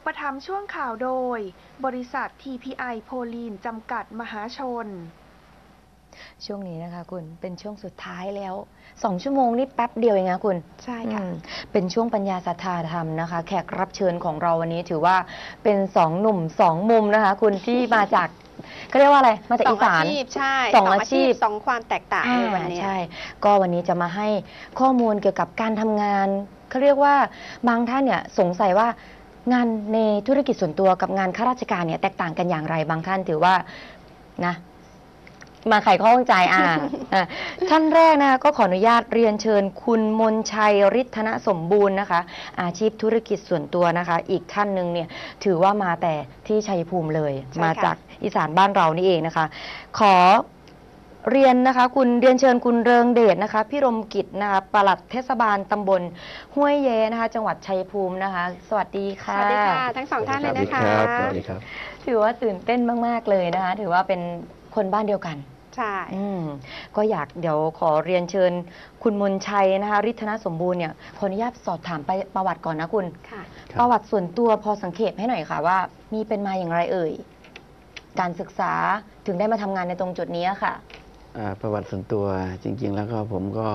ปถัมภ์ช่วงข่าวโดยบริษัท TPI โพลีนจำกัดมหาชนช่วงนี้นะคะคุณเป็นช่วงสุดท้ายแล้ว2 ชั่วโมงนี่แป๊บเดียวเองนะคุณใช่ค่ะเป็นช่วงปัญญาศรัทธาธรรมนะคะแขกรับเชิญของเราวันนี้ถือว่าเป็น2 หนุ่ม2 มุมนะคะคุณที่มาจากเขาเรียกว่าอะไรมาจากอีสานใช่ 2 อาชีพ 2 ความแตกต่างในวันนี้ใช่ก็วันนี้จะมาให้ข้อมูลเกี่ยวกับการทำงานเขาเรียกว่าบางท่านเนี่ยสงสัยว่างานในธุรกิจส่วนตัวกับงานข้าราชการเนี่ยแตกต่างกันอย่างไรบางท่านถือว่านะมาไขข้อข้องใจท่านแรกนะคะก็ขออนุญาตเรียนเชิญคุณมนชัยฤทธนสมบูรณ์นะคะอาชีพธุรกิจส่วนตัวนะคะอีกท่านหนึ่งเนี่ยถือว่ามาแต่ที่ชัยภูมิเลยมาจากอีสานบ้านเรานี่เองนะคะขอเรียนนะคะคุณเรียนเชิญคุณเริงเดชนะคะพี่รมกิจนะคะปลัดเทศบาลตำบลห้วยแย้นะคะจังหวัดชัยภูมินะคะสวัสดีค่ะสวัสดีค่ะทั้ง2 ท่านเลยนะคะสวัสดีครับถือว่าตื่นเต้นมากๆเลยนะคะถือว่าเป็นคนบ้านเดียวกันใช่ก็อยากเดี๋ยวขอเรียนเชิญคุณมนชัยนะคะฤทธนสมบูรณ์เนี่ยขออนุญาตสอบถามไปประวัติก่อนนะคุณประวัติส่วนตัวพอสังเกตให้หน่อยค่ะว่ามีเป็นมาอย่างไรเอ่ยการศึกษาถึงได้มาทำงานในตรงจุดนี้ค่ะประวัติส่วนตัวจริงๆแล้วก็ผมก็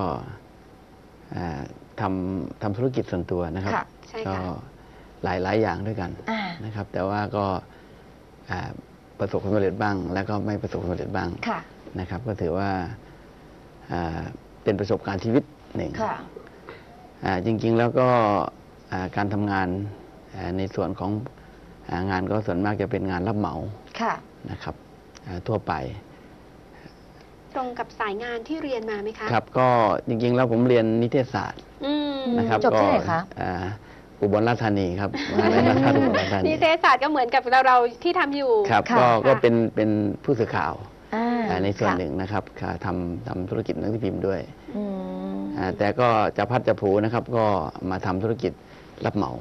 ทำธุรกิจส่วนตัวนะครับก็หลายอย่างด้วยกันนะครับแต่ว่าก็ประสบความสำเร็จบ้างแล้วก็ไม่ประสบความสำเร็จบ้างนะครับก็ถือว่าเป็นประสบการณ์ชีวิตหนึ่งจริงๆแล้วก็การทำงานในส่วนของงานก็ส่วนมากจะเป็นงานรับเหมานะครับทั่วไปตรงกับสายงานที่เรียนมาไหมคะครับก็จริงๆแล้วผมเรียนนิเทศศาสตร์นะครับจบที่ไหนคะอุบลราชธานีครับนิเทศศาสตร์ก็เหมือนกับเราที่ทำอยู่ครับก็เป็นผู้สื่อข่าวในส่วนหนึ่งนะครับทำธุรกิจหนังสือพิมพ์ด้วยแต่ก็จะพัดจะผูนะครับก็มาทำธุรกิจรับเหมา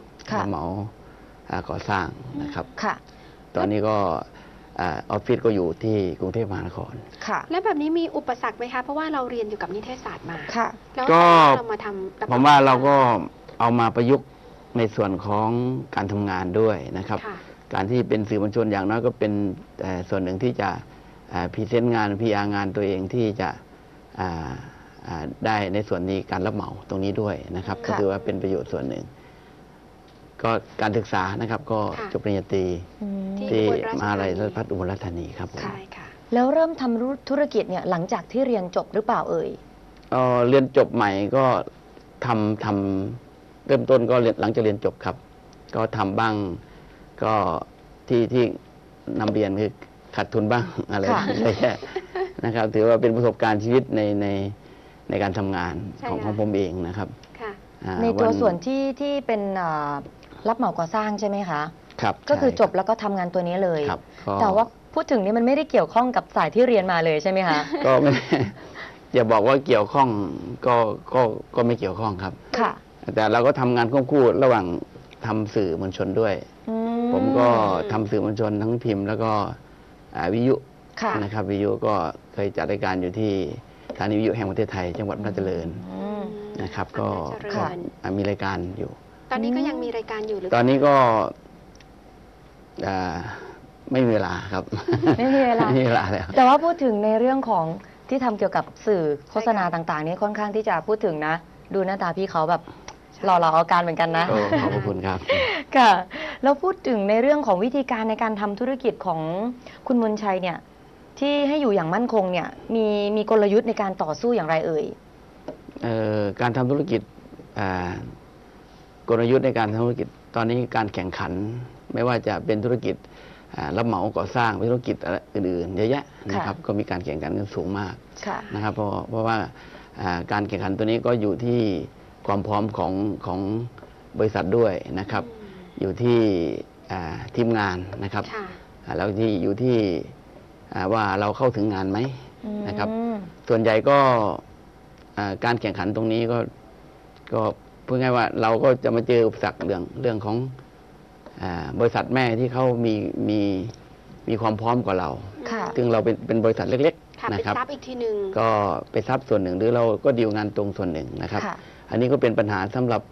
ก่อสร้างนะครับตอนนี้ก็ออฟฟิศก็อยู่ที่กรุงเทพมหานครแล้วแบบนี้มีอุปสรรคไหมคะเพราะว่าเราเรียนอยู่กับนิเทศศาสตร์มาแล้วเรามาทำผมว่าเราก็เอามาประยุกต์ในส่วนของการทำงานด้วยนะครับการที่เป็นสื่อมวลชนอย่างน้อยก็เป็นส่วนหนึ่งที่จะพรีเซนต์งาน PR งานตัวเองที่จะได้ในส่วนนี้การรับเหมาตรงนี้ด้วยนะครับก็ถือว่าเป็นประโยชน์ส่วนหนึ่งก็การศึกษานะครับก็จบปริญญาตรีที่มหาวิทยาลัยราชภัฏอุบลราชธานีครับใช่ค่ะแล้วเริ่มทำธุรกิจเนี่ยหลังจากที่เรียนจบหรือเปล่าเอ่ยเรียนจบใหม่ก็ทำเริ่มต้นก็หลังจากเรียนจบครับก็ทำบ้างก็ที่นำเรียนคือขาดทุนบ้างอะไรแค่นะครับถือว่าเป็นประสบการณ์ชีวิตในการทำงานของผมเองนะครับในตัวส่วนที่เป็นรับเหมาก่อสร้างใช่ไหมคะครับก็คือจบแล้วก็ทำงานตัวนี้เลยแต่ว่าพูดถึงนี่มันไม่ได้เกี่ยวข้องกับสายที่เรียนมาเลยใช่ไหมคะก็ไม่อย่าบอกว่าเกี่ยวข้องก็ไม่เกี่ยวข้องครับค่ะแต่เราก็ทำงานควบคู่ระหว่างทำสื่อมวลชนด้วยผมก็ทำสื่อมวลชนทั้งพิมพ์แล้วก็วิทยุนะครับวิทยุก็เคยจัดรายการอยู่ที่สถานีวิทยุแห่งประเทศไทยจังหวัดอำนาจเจริญนะครับก็มีรายการอยู่ตอนนี้ก็ยังมีรายการอยู่หรือตอนนี้ก็ไม่มีเวลาครับไม่มีเวลาแล้วแต่ว่าพูดถึงในเรื่องของที่ทำเกี่ยวกับสื่อโฆษณาต่างๆนี่ค่อนข้างที่จะพูดถึงนะดูหน้าตาพี่เขาแบบหล่อๆเอาการเหมือนกันนะขอบคุณครับค่ะแล้วพูดถึงในเรื่องของวิธีการในการทำธุรกิจของคุณมนชัยเนี่ยที่ให้อยู่อย่างมั่นคงเนี่ยมีกลยุทธ์ในการต่อสู้อย่างไรเอ่ยการทำธุรกิจกลยุทธ์ในการทำธุรกิจตอนนี้การแข่งขันไม่ว่าจะเป็นธุรกิจรับเหมาก่อสร้างธุรกิจอื่นๆเยอะแยะนะครับก็มีการแข่งขันกันสูงมากนะครับเพราะว่าการแข่งขันตัวนี้ก็อยู่ที่ความพร้อมของบริษัทด้วยนะครับอยู่ที่ทีมงานนะครับแล้วที่อยู่ที่ว่าเราเข้าถึงงานไหมนะครับส่วนใหญ่ก็การแข่งขันตรงนี้ก็พูดง่ายว่าเราก็จะมาเจออุปสรรคเรื่องของบริษัทแม่ที่เขามีความพร้อมกว่าเราซึ่งเราเป็นบริษัทเล็กๆนะครับไปซับอีกทีหนึ่งก็ไปซับส่วนหนึ่งหรือเราก็ดีลงานตรงส่วนหนึ่งนะครับอันนี้ก็เป็นปัญหาสำหรับ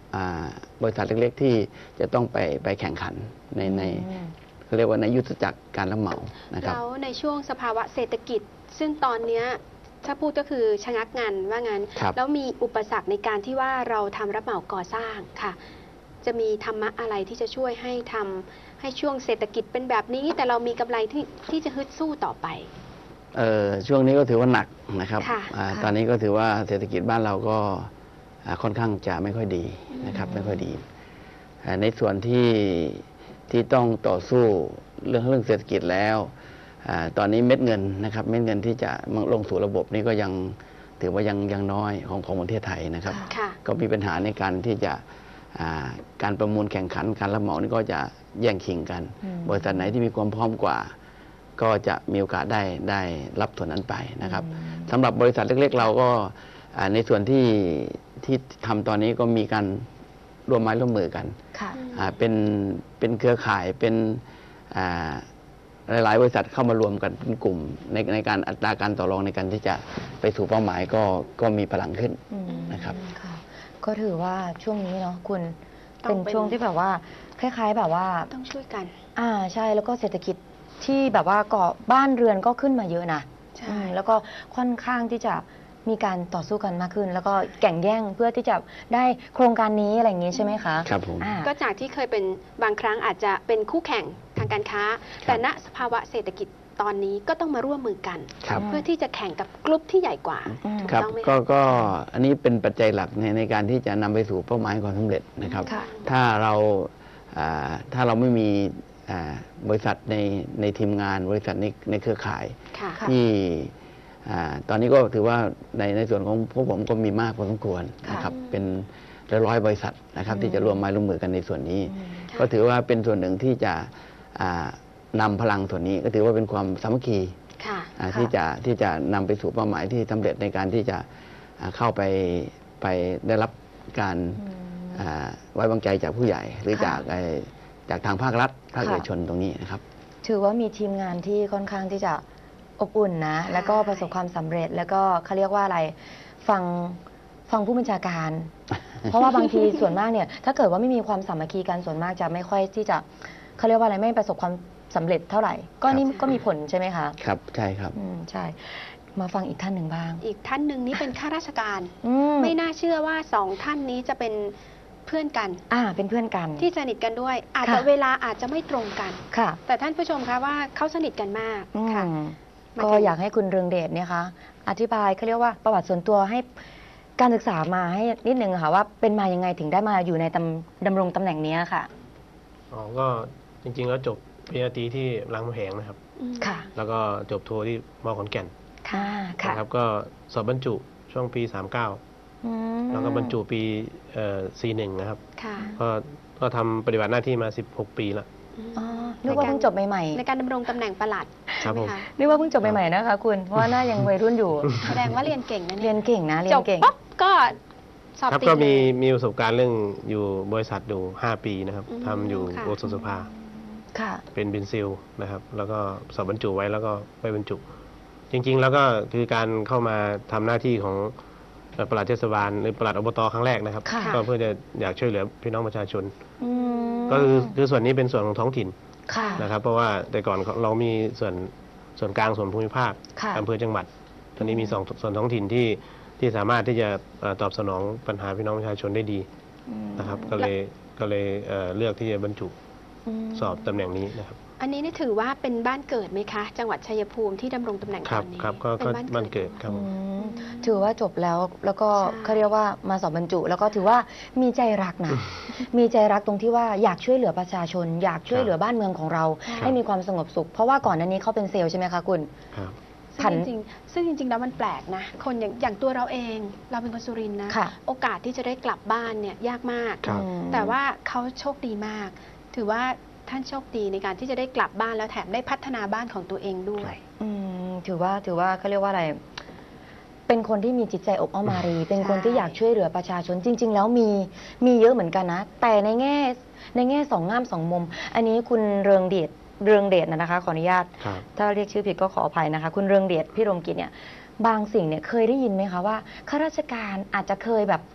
บริษัทเล็กๆที่จะต้องไปแข่งขันในเขาเรียกว่าในยุทธจักรการรับเหมานะครับแล้วในช่วงสภาวะเศรษฐกิจ ซึ่งตอนเนี้ยถ้าพูดก็คือชะงักงานว่างั้นครับแล้วมีอุปสรรคในการที่ว่าเราทำรับเหมาก่อสร้างค่ะ จะมีธรรมะอะไรที่จะช่วยให้ทำให้ช่วงเศรษฐกิจเป็นแบบนี้ แต่เรามีกำไรที่จะฮึดสู้ต่อไปช่วงนี้ก็ถือว่าหนักนะครับค่ะตอนนี้ก็ถือว่าเศรษฐกิจบ้านเราก็ค่อนข้างจะไม่ค่อยดีนะครับไม่ค่อยดีในส่วนที่ต้องต่อสู้เรื่องเศรษฐกิจแล้วตอนนี้เม็ดเงินนะครับเม็ดเงินที่จะลงสู่ระบบนี้ก็ยังถือว่ายังน้อยของประเทศไทยนะครับค่ะก็มีปัญหาในการที่จะการประมูลแข่งขันการรับเหมานี่ก็จะแย่งชิงกัน บริษัทไหนที่มีความพร้อมกว่า ก็จะมีโอกาสได้รับส่วนนั้นไปนะครับสำหรับบริษัทเล็กๆ เราก็ในส่วนที่ทำตอนนี้ก็มีการร่วมไม้ร่วมมือกันค่ะเป็นเครือข่ายเป็นหลายๆบริษัทเข้ามารวมกันเป็นกลุ่มในการอัตราการต่อรองในการที่จะไปสู่เป้าหมายก็มีพลังขึ้นนะครับค่ะก็ถือว่าช่วงนี้เนาะคุณต้องเป็นช่วงที่แบบว่าคล้ายๆแบบว่าต้องช่วยกันใช่แล้วก็เศรษฐกิจที่แบบว่าก่อบ้านเรือนก็ขึ้นมาเยอะนะใช่แล้วก็ค่อนข้างที่จะมีการต่อสู้กันมากขึ้น แล้วก็แข่งแย่งเพื่อที่จะได้โครงการนี้อะไรอย่างนี้ใช่ไหมคะครับผมก็จากที่เคยเป็นบางครั้งอาจจะเป็นคู่แข่งทางการค้า แต่ณสภาวะเศรษฐกิจตอนนี้ก็ต้องมาร่วมมือกันครับเพื่อที่จะแข่งกับกลุ่มที่ใหญ่กว่า ถูกครับต้องไหมก็อันนี้เป็นปัจจัยหลักในการที่จะนำไปสู่เป้าหมายความสำเร็จนะครับค่ะถ้าเราไม่มีบริษัทในทีมงานบริษัทในเครือข่ายค่ะที่ตอนนี้ก็ถือว่าในส่วนของพวกผมก็มีมากพอสมควรนะครับ เป็นร้อยๆบริษัทนะครับ ที่จะร่วมไม้ร่วมมือกันในส่วนนี้ ก็ถือว่าเป็นส่วนหนึ่งที่จะนำพลังส่วนนี้ก็ถือว่าเป็นความสามัคคีค่ะที่จะนำไปสู่เป้าหมายที่สำเร็จในการที่จะเข้าไปได้รับการไว้วางใจจากผู้ใหญ่ หรือค่ะจากทางภาครัฐภาคค่ะเอกชนตรงนี้นะครับถือว่ามีทีมงานที่ค่อนข้างที่จะอบอุ่นนะ แล้วก็ประสบความสำเร็จ แล้วก็เขาเรียกว่าอะไรฟังผู้บัญชาการ เพราะว่าบางทีส่วนมากเนี่ย ถ้าเกิดว่าไม่มีความสามัคคีกันส่วนมากจะไม่ค่อยที่จะเขาเรียกว่าอะไรไม่ประสบความสำเร็จเท่าไหร่ ก็นี่ครับก็มีผลใช่ไหมคะครับใช่ครับใช่ มาฟังอีกท่านหนึ่งบ้างอีกท่านหนึ่งนี่เป็นข้าราชการอืมไม่น่าเชื่อว่าสองท่านนี้จะเป็นเพื่อนกันเป็นเพื่อนกันที่สนิทกันด้วย อาจจะค่ะเวลาอาจจะไม่ตรงกันค่ะแต่ท่านผู้ชมคะว่าเขาสนิทกันมากค่ะ มาก็ถึงอยากให้คุณเรืองเดชเนี่ยคะอธิบายเขาเรียกว่าประวัติส่วนตัวให้การศึกษามาให้นิดนึงค่ะว่าเป็นมายังไงถึงได้มาอยู่ในดำรงตำแหน่งนี้ค่ะก็จริงๆแล้วจบปริญญาตรีที่รามคำแหงนะครับค่ะแล้วก็จบโทที่มขอนแก่นค่ะค่ะนะครับ ก็สอบบรรจุช่วงปีอืม 39 แล้วก็บรรจุปี41นะครับค่ะก็ทำปฏิบัติหน้าที่มา 16 ปีแล้วอ๋อนึกว่าเพิ่งจบใหม่ในการดำรงตำแหน่งปลัดครับใช่ไหมผมคะๆนึกว่าเพิ่งจบใหม่ๆนะคะคุณเพราะว่าหน้ายังวัยรุ่นอยู่แสดงว่าเรียนเก่งนะเรีเนี่ยนเก่งนะเรียจนบเก่งปุ๊บก็สอบครับติดก็เลยมีประสบการณ์เรื่องอยู่บริษัทอยู่ 5 ปีนะครับอืมทำอยู่ค่ะโอสถสภาค่ะเป็นบินซิลนะครับ แล้วก็สอบบรรจุไว้แล้วก็ไปบรรจุ จริงๆ แล้วก็คือการเข้ามาทำหน้าที่ของปลัดเทศบาลหรือปลัดอบตครั้งแรกนะครับค่ะก็เพื่อจะอยากช่วยเหลือพี่น้องประชาชนอืมก็คือส่วนนี้เป็นส่วนของท้องถิ่นค่ะนะครับ เพราะว่าแต่ก่อนเรามีส่วนกลางส่วนภูมิภาคค่ะอำเภอจังหวัดตอนนี้มีส่วนท้องถิ่นที่สามารถที่จะตอบสนองปัญหาพี่น้องประชาชนได้ดีนะครับ ก็เลยเลือกที่จะบรรจุสอบตำแหน่งนี้นะครับอันนี้นี่ถือว่าเป็นบ้านเกิดไหมคะ จังหวัดชัยภูมิที่ดำรงตำแหน่งคตรัอบ นนี้ครับก็เป็นบ้านเกิดครับผมถือว่าจบแล้วก็ใช่เขาเรียกว่ามาสอบบรรจุ แล้วก็ถือว่ามีใจรักนะ มีใจรักตรงที่ว่าอยากช่วยเหลือประชาชน อยากช่วยเหลือบ้านเมืองของเรา ให้มีความสงบสุข เพราะว่าก่อนหน้านี้เขาเป็นเซลล์ใช่ไหมคะคุณครับผันซึ่งจริงๆแล้วมันแปลกนะ คนอย่างตัวเราเอง เราเป็นคนสุรินทร์นะค่ะโอกาสที่จะได้กลับบ้านเนี่ยยากมากครับแต่ว่าเขาโชคดีมาก ถือว่าท่านโชคดีในการที่จะได้กลับบ้านแล้วแถมได้พัฒนาบ้านของตัวเองด้วยถือว่าเขาเรียกว่าอะไร เป็นคนที่มีจิตใจอบอ้อมอารี เป็นคนที่อยากช่วยเหลือประชาชนจริง ๆ แล้วมีเยอะเหมือนกันนะ แต่ในแง่สองง่ามสองมุม อันนี้คุณเรืองเดชนะคะ ขออนุญาตครับถ้าเรียกชื่อผิดก็ขออภัยนะคะ คุณเรืองเดชพี่รมกิจเนี่ยบางสิ่งเนี่ยเคยได้ยินไหมคะว่าข้าราชการอาจจะเคยแบบ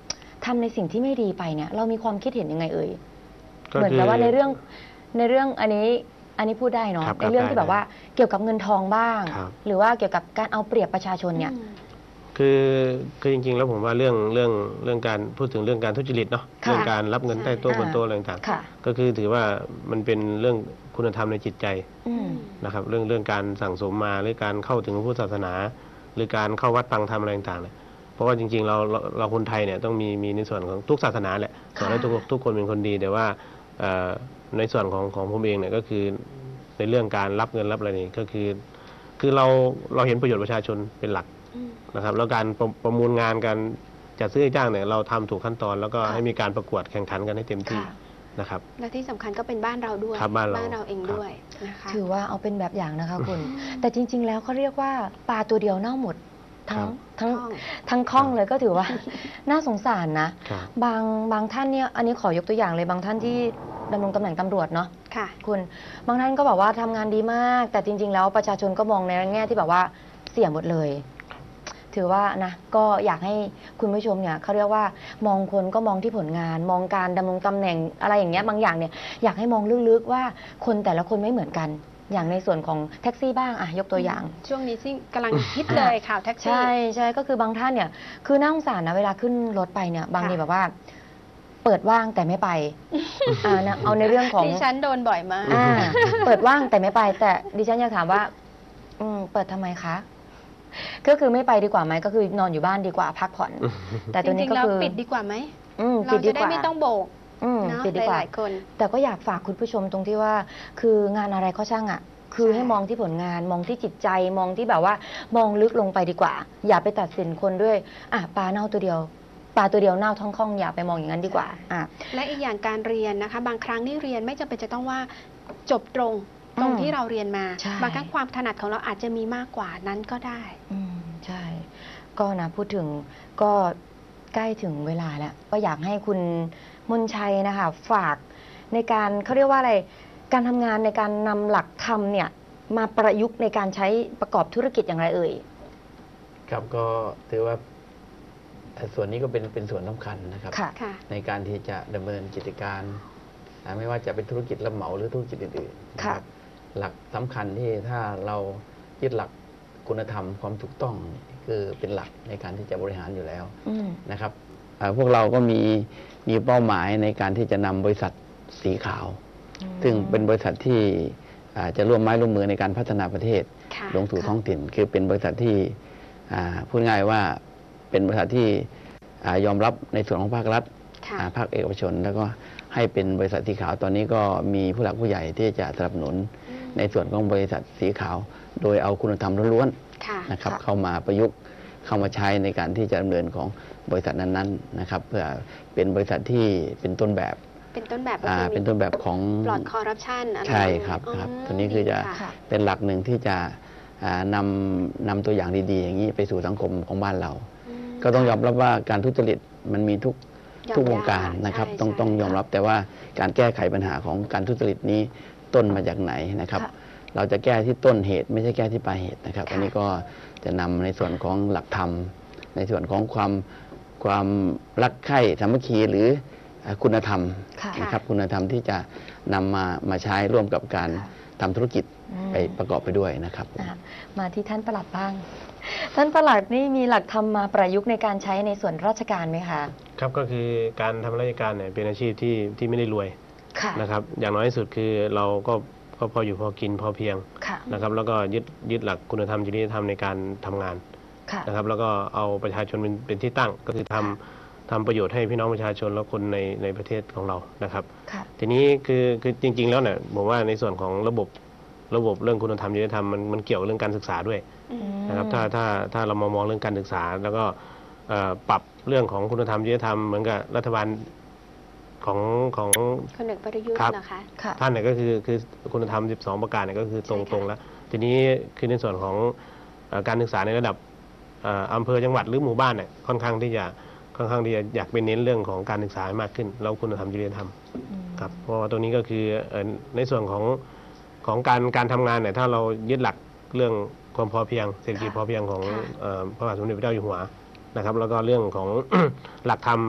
ทำในสิ่งที่ไม่ดีไปเนี่ย เรามีความคิดเห็นยังไงเอ่ยก็เหมือนคือกับว่าในเรื่องอันนี้พูดได้เนาะครับในเรื่องที่แบบได้ว่าเกี่ยวกับเงินทองบ้างครับหรือว่าเกี่ยวกับการเอาเปรียบประชาชนเนี่ยคือจริงๆแล้วผมว่าเรื่องการพูดถึงเรื่องการทุจริตเนาะค่ะเรื่องการรับเงินใช่ใต้โต๊ะบนโต๊ะอะไรต่างค่ะๆก็คือถือว่ามันเป็นเรื่องคุณธรรมในจิตใจอืมนะครับเรื่องการสั่งสมมาหรือการเข้าถึงพระพุทธศาสนา หรือการเข้าวัดฟังธรรมอะไรต่างๆเนี่ยเพราะว่าจริงๆเราคนไทยเนี่ยต้องมีในส่วนของทุกศาสนาแหละสอนให้ทุกคนเป็นคนดีแต่ว่าในส่วนของผมเองเนี่ยก็คือในเรื่องการรับเงินรับอะไรนี่ก็คือเราเห็นประโยชน์ประชาชนเป็นหลักนะครับแล้วการประมูลงานการจัดซื้อจ้างเนี่ยเราทำถูกขั้นตอนแล้วก็ให้มีการประกวดแข่งขันกันให้เต็มที่ค่ะนะครับและที่สำคัญก็เป็นบ้านเราด้วยครับบ้านเราเองครับด้วยนะคะถือว่าเอาเป็นแบบอย่างนะคะคุณ แต่จริง ๆ แล้วเขาเรียกว่าปลาตัวเดียวเน่าหมด ทั้งคล่องทั้งคล่องเลยก็ถือว่า น่าสงสารนะครับบางท่านเนี่ยอันนี้ขอยกตัวอย่างเลยบางท่านที่ดำรงตำแหน่งตำรวจเนาะค่ะคุณบางท่านก็บอกว่าทำงานดีมาก แต่จริง ๆ แล้วประชาชนก็มองในแง่ที่แบบว่าเสี่ยหมดเลย ถือว่านะก็อยากให้คุณผู้ชมเนี่ยเขาเรียกว่ามองคนก็มองที่ผลงาน มองการดำรงตำแหน่งอะไรอย่างเงี้ยบางอย่างเนี่ยอยากให้มองลึกๆว่าคนแต่ละคนไม่เหมือนกัน อย่างในส่วนของแท็กซี่บ้างอะยกตัวอย่างช่วงนี้ที่กำลังฮิตเลยข่าวแท็กซี่ใช่ก็คือบางท่านเนี่ยคือน่าสงสารนะเวลาขึ้นรถไปเนี่ยบางทีค่ะแบบว่า เปิดว่างแต่ไม่ไปนะเอาในเรื่องของดิฉันโดนบ่อยมากเปิดว่างแต่ไม่ไป แต่ดิฉันอยากถามว่า เปิดทำไมคะ ก็คือไม่ไปดีกว่าไหมก็คือนอนอยู่บ้านดีกว่าพักผ่อน แต่จตัวรินี้งก็ๆแล้วคือปิดดีกว่าไหมปิเราดดีจะกได้ว่าไม่ต้องโบกเนาะเนาะปิดดีกว่าหลายๆคนแต่ก็อยากฝากคุณผู้ชมตรงที่ว่า คืองานอะไรก็ช่างอ่ะ คือใช่ให้มองที่ผลงาน มองที่จิตใจ มองที่แบบว่า มองลึกลงไปดีกว่า อย่าไปตัดสินคนด้วยปลาเน่าตัวเดียวเน่าท้องคล่องอย่าไปมองอย่างนั้นดีกว่าและอีกอย่างการเรียนนะคะ บางครั้งนี่เรียนไม่จำเป็นจะต้องว่าจบตรงที่เราเรียนมาใช่บางครั้งความถนัดของเราอาจจะมีมากกว่านั้นก็ได้ใช่ ก็นะพูดถึงก็ใกล้ถึงเวลาแล้ว ก็อยากให้คุณมนชัยนะคะฝากในการเขาเรียกว่าอะไร การทำงานในการนำหลักธรรมเนี่ยมาประยุกต์ในการใช้ประกอบธุรกิจอย่างไรเอ่ยครับก็ถือว่าส่วนนี้ก็เป็นส่วนสำคัญนะครับค่ะค่ะในการที่จะดำเนินกิจการไม่ว่าจะเป็นธุรกิจรับเหมาหรือธุรกิจอื่นๆนะค่ะครับหลักสำคัญที่ถ้าเรายึดหลักคุณธรรมความถูกต้องคือเป็นหลักในการที่จะบริหารอยู่แล้วอืมนะครับพวกเราก็มีเป้าหมายในการที่จะนำบริษัทสีขาว ซึ่งเป็นบริษัทที่จะร่วมไม้ร่วมมือในการพัฒนาประเทศค่ะลงสู่ค่ะท้องถิ่น คือเป็นบริษัทที่พูดง่ายว่าเป็นบริษัทที่ยอมรับในส่วนของภาครัฐค่ะภาคเอกชน แล้วก็ให้เป็นบริษัทสีขาวตอนนี้ก็มีผู้หลักผู้ใหญ่ที่จะสนับสนุนในส่วนของบริษัทสีขาว โดยเอาคุณธรรมล้วนค่ะๆนะครับค่ะเข้ามาประยุกต์เข้ามาใช้ในการที่จะดำเนินของบริษัทนั้นๆนะครับ เพื่อเป็นบริษัทที่เป็นต้นแบบเป็นต้นแบบก็เป็นต้นแบบของปลอดคอร์รัปชันอะไรใช่ครับครับตัวนี้คือจะค่ะเป็นหลักหนึ่งที่จะนำตัวอย่างดีๆ อย่างนี้ไปสู่สังคมของบ้านเรา ก็ต้องยอมรับว่าการทุจริตมันมีทุกวงการนะครับ ต้องยอมรับแต่ว่าการแก้ไขปัญหาของการทุจริตนี้ต้นมาจากไหนนะครับค่ะเราจะแก้ที่ต้นเหตุไม่ใช่แก้ที่ปลายเหตุนะครับค่ะอันนี้ก็จะนำในส่วนของหลักธรรม ในส่วนของความรักใคร่สามัคคีหรือคุณธรรมค่ะนะครับคุณธรรมที่จะนำมาใช้ร่วมกับการค่ะทำธุรกิจอืมไปประกอบไปด้วยนะครับมาที่ท่านปลัดบ้าง ท่านปลัดนี่มีหลักธรรมมาประยุกต์ในการใช้ในส่วนราชการไหมคะครับก็คือการทำราชการเนี่ยเป็นอาชีพที่ไม่ได้รวยค่ะนะครับอย่างน้อยที่สุดคือเราก็พออยู่พอกินพอเพียงค่ะนะครับแล้วก็ยึดหลักคุณธรรมจริยธรรมในการทำงานค่ะนะครับแล้วก็เอาประชาชนเป็นที่ตั้งก็คือทำประโยชน์ให้พี่น้องประชาชนและคนในประเทศของเรานะครับค่ะทีนี้คือจริง ๆ แล้วเนี่ยผมว่าในส่วนของระบบเรื่องคุณธรรมจริยธรรมมันเกี่ยวกับเรื่องการศึกษาด้วยนะครับถ้าเรามองเรื่องการศึกษา แล้วก็ปรับเรื่องของคุณธรรมจริยธรรมเหมือนกับรัฐบาลของคนเอกประยุทธ์ครับนะคะค่ะท่านเนี่ยก็คือคุณธรรม 12 ประการเนี่ยก็คือตใช่ค่ะรงแล้ว ทีนี้คือในส่วนของการศึกษาในระดับอำเภอจังหวัดหรือหมู่บ้านเนี่ยค่อนข้างที่จะอยากไปเน้นเรื่องของการศึกษาให้มากขึ้นแล้วคุณธรรมจริยธรรมครับเพราะว่าตรงนี้ก็คือในส่วนของการทำงานเนี่ยถ้าเรายึดหลักเรื่องความพอเพียงเศรษฐกิจพอเพียงของค่ะพระบาทสมเด็จพระเจ้าอยู่หัวนะครับแล้วก็เรื่องของ หลักธรรม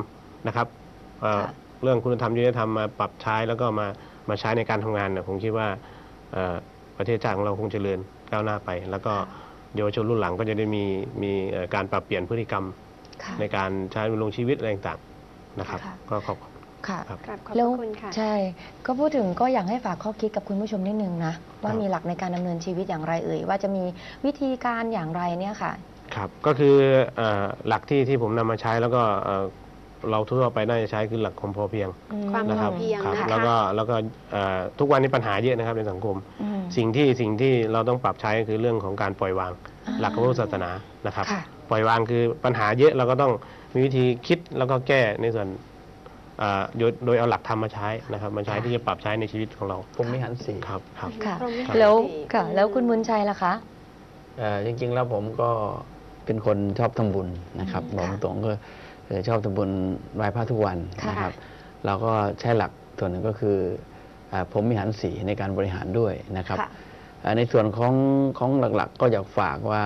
นะครับค่ะเรื่องคุณธรรมจริยธรรมมาปรับใช้แล้วก็มาใช้ในการทำงานเนี่ยผมคิดว่าประเทศชาติของเราคงเจริญก้าวหน้าไป แล้วก็เยาวชนรุ่นหลังก็จะได้มีการปรับเปลี่ยนพฤติกรรมค่ะในการใช้ดำรงชีวิตอะไรต่างๆนะครับค่ะก็ขอบค่ะครับกราบขอบพแล้วระคุณค่ะใช่ ก็พูดถึงก็อยากให้ฝากข้อคิดกับคุณผู้ชมนิดนึงนะ ว่ามีหลักในการดำเนินชีวิตอย่างไรเอ่ย ว่าจะมีวิธีการอย่างไรเนี่ยค่ะครับก็คือหลักที่ผมนำมาใช้แล้วก็เราทั่วไปน่าจะใช้คือหลักความพอเพียงความนะพครัอบ เพียงครับนะคะแล้วก็ทุกวันนี้ปัญหาเยอะนะครับในสังคมอืมสิ่งที่เราต้องปรับใช้คือเรื่องของการปล่อยวาง หลักของพุทธศาสนานะครับค่ะปล่อยวางคือปัญหาเยอะเราก็ต้องมีวิธีคิดแล้วก็แก้ในส่วนโดยเอาหลักธรรมมาใช้นะครับมาใช้ที่จะปรับใช้ในชีวิตของเราผมมีหันสีครับครับค่ะพรหมวิหารแล้วสี่ค่ะ แล้วคุณบุญชัยล่ะคะจริงๆแล้วผมก็เป็นคนชอบทำบุญนะครับอืมบอกค่ะตรงๆก็ชอบทำบุญไหว้พระทุกวันค่ะนะครับ เราก็ใช้หลักส่วนหนึ่งก็คือผมมีหันสีในการบริหารด้วยนะครับค่ะในส่วนของหลักๆ ก็อยากฝากว่า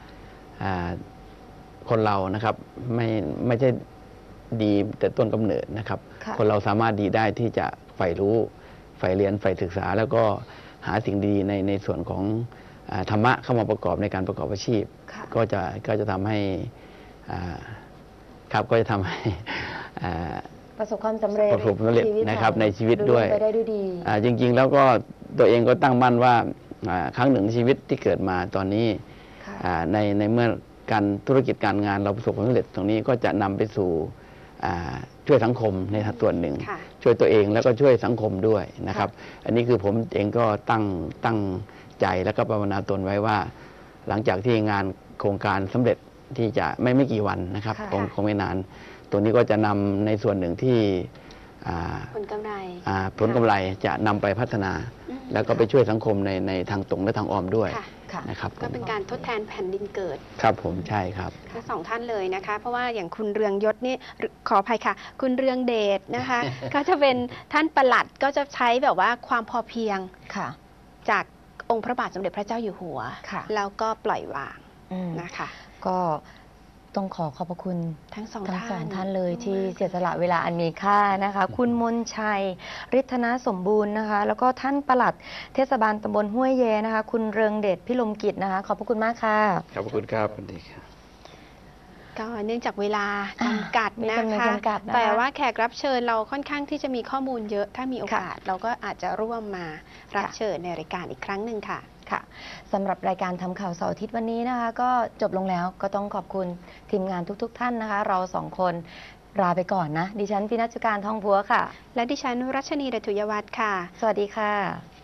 คนเรานะครับไม่ใช่ดีแต่ต้นกำเนิดนะครับค่ะคนเราสามารถดีได้ที่จะใฝ่รู้ใฝ่เรียนใฝ่ศึกษา แล้วก็หาสิ่งดีในส่วนของธรรมะเข้ามาประกอบในการประกอบอาชีพค่ะก็จะทำให้ครับก็จะทำให้ประสบความสำเร็จประสบความสำเร็จชีวิตนะครับของในชีวิตด้วยลุล่งไปได้ด้วยดีจริง ๆ แล้วก็ตัวเองก็ตั้งมั่นว่าครั้งหนึ่งในชีวิตที่เกิดมาตอนนี้ค่ะในเมื่อการธุรกิจการงานเราประสบความสำเร็จตรงนี้ก็จะนำไปสู่ช่วยสังคมในส่วนหนึ่งค่ะช่วยตัวเองแล้วก็ช่วยสังคมด้วยนะครับ อันนี้คือผมเองก็ตั้งใจแล้วก็ภาวนาตนไว้ว่า หลังจากที่งานโครงการสำเร็จที่จะไม่กี่วันนะครับค่ะคงไม่นาน ตรงนี้ก็จะนำในส่วนหนึ่งที่ผลกำไรผลกำไรจะนำไปพัฒนาอืมแล้วก็ไปช่วยสังคมในทางตรงและทางอ้อมด้วยค่ะค่ะนะครับก็เป็นการทดแทนแผ่นดินเกิดครับผมใช่ครับทั้งสองท่านเลยนะคะ เพราะว่าอย่างคุณเรืองยศนี่ขออภัยค่ะ คุณเรืองเดชนะคะ ก็จะเป็นท่านปลัดก็จะใช้แบบว่าความพอเพียงค่ะจากองค์พระบาทสมเด็จพระเจ้าอยู่หัวค่ะแล้วก็ปล่อยวางอืมนะคะก็ต้องขอบพระคุณทั้งสองทั้งสองท่านท่านเลยที่เสียสละเวลาอันมีค่านะคะ คุณมนชัยฤทธนาสมบูรณ์นะคะ แล้วก็ท่านปลัดเทศบาลตำบลห้วยแยนะคะ คุณเรืองเดชพิลมกิจนะคะ ขอบพระคุณมากค่ะขอบคุณครับสวัสดีครับก็เนื่องจากเวลาจำกัดมีนะจำนวนคะจำกัดนะคะแต่ว่าแขกรับเชิญเราค่อนข้างที่จะมีข้อมูลเยอะ ถ้ามีโอกาสเราก็อาจจะร่วมมารับค่ะเชิญในรายการอีกครั้งหนึ่งค่ะค่ะสำหรับรายการทำข่าวเสาร์อาทิตย์วันนี้นะคะ ก็จบลงแล้วก็ต้องขอบคุณทีมงานทุกๆท่านนะคะ เราสองคนลาไปก่อนนะ ดิฉันพินัชการทองบัวค่ะและดิฉันรัชนีดตุยวัฒน์ค่ะสวัสดีค่ะ